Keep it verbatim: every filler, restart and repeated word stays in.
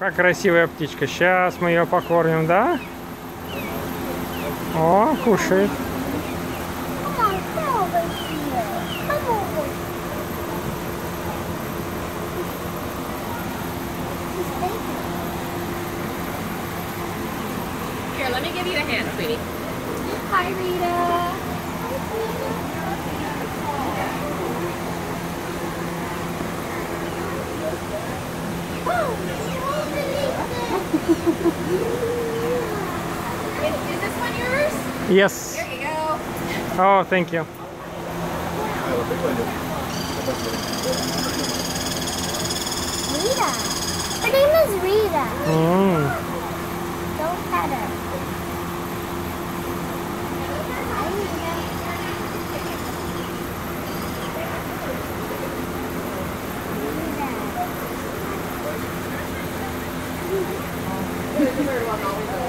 Как красивая птичка. Сейчас мы ее покормим, да? О, кушает. Here, let me give you a hand, sweetie. Hi, Rita. Is, is this one yours? Yes. There you go. Oh, thank you. Rita. Her name is Rita. Mm. Don't pet her. Hi, Rita. There's a bird one always